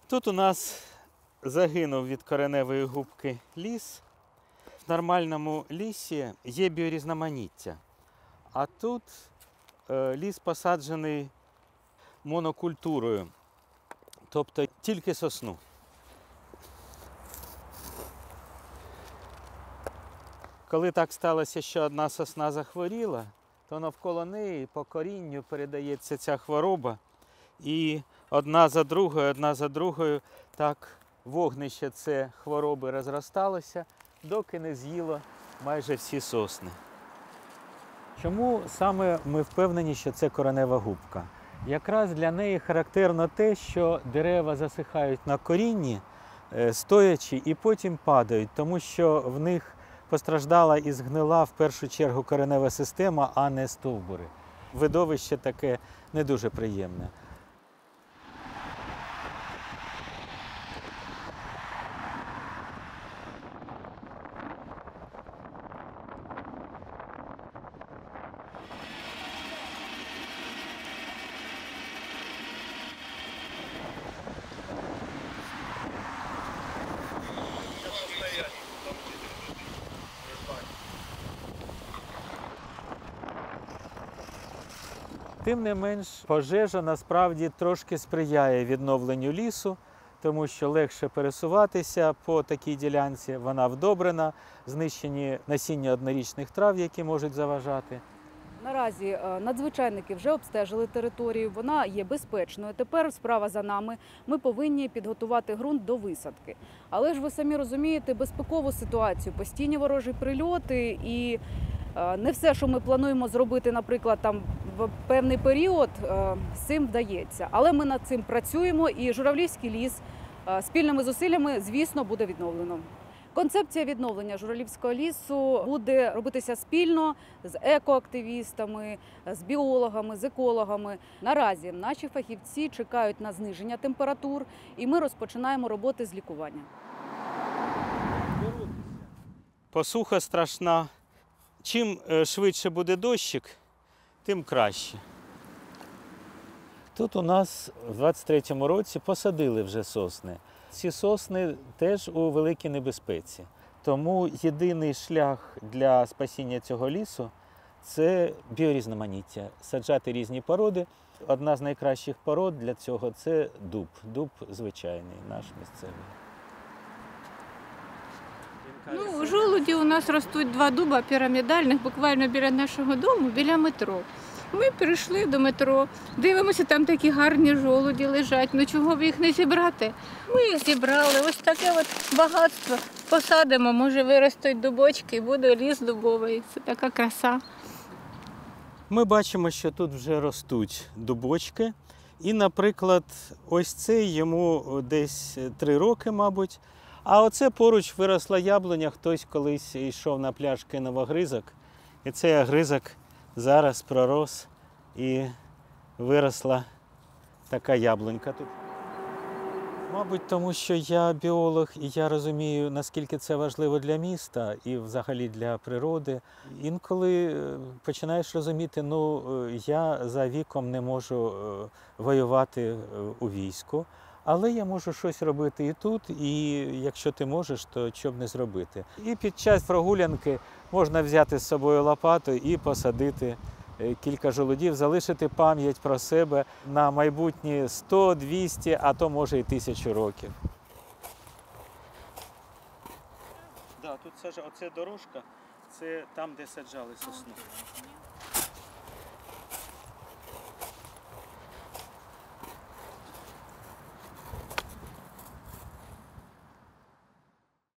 Тут у нас загинув від кореневої губки ліс. В нормальному лісі є біорізноманіття, а тут ліс посаджений монокультурою, тобто тільки сосну. Коли так сталося, що одна сосна захворіла, то навколо неї по корінню передається ця хвороба. І одна за другою так вогнище це хвороби розросталося, доки не з'їло майже всі сосни. Чому саме ми впевнені, що це коренева губка? Якраз для неї характерно те, що дерева засихають на корінні, стоячи, і потім падають, тому що в них постраждала і згнила в першу чергу коренева система, а не стовбури. Видовище таке не дуже приємне. Тим не менш, пожежа насправді трошки сприяє відновленню лісу, тому що легше пересуватися по такій ділянці, вона вдобрена, знищені насіння однорічних трав, які можуть заважати. Наразі надзвичайники вже обстежили територію, вона є безпечною. Тепер справа за нами. Ми повинні підготувати ґрунт до висадки. Але ж ви самі розумієте безпекову ситуацію, постійні ворожі прильоти і не все, що ми плануємо зробити, наприклад, там в певний період, з цим вдається. Але ми над цим працюємо і Журавлівський ліс спільними зусиллями, звісно, буде відновлено. Концепція відновлення Журавлівського лісу буде робитися спільно з екоактивістами, з біологами, з екологами. Наразі наші фахівці чекають на зниження температур, і ми розпочинаємо роботи з лікування. Посуха страшна. Чим швидше буде дощик, тим краще. Тут у нас в 23-му році посадили вже сосни. Ці сосни теж у великій небезпеці. Тому єдиний шлях для спасіння цього лісу – це біорізноманіття. Саджати різні породи. Одна з найкращих пород для цього – це дуб. Дуб звичайний, наш місцевий. Ну, у жолуді у нас ростуть два дуба пірамідальних, буквально біля нашого дому, біля метро. Ми прийшли до метро, дивимося, там такі гарні жолуді лежать, ну чого б їх не зібрати? Ми їх зібрали, ось таке от багатство. Посадимо, може виростуть дубочки і буде ліс дубовий, це така краса. Ми бачимо, що тут вже ростуть дубочки. І, наприклад, ось цей йому десь 3 роки, мабуть. А оце поруч виросла яблуня, хтось колись йшов на пляж, кинув огризок. І цей огризок зараз пророс і виросла така яблунька тут. Мабуть, тому що я біолог і я розумію, наскільки це важливо для міста і взагалі для природи. Інколи починаєш розуміти, ну, я за віком не можу воювати у війську, але я можу щось робити і тут, і якщо ти можеш, то що б не зробити. І під час прогулянки можна взяти з собою лопату і посадити кілька жолудів, залишити пам'ять про себе на майбутні 100, 200, а то може і 1000 років. Да, тут оце дорожка, це там, де саджали сосну.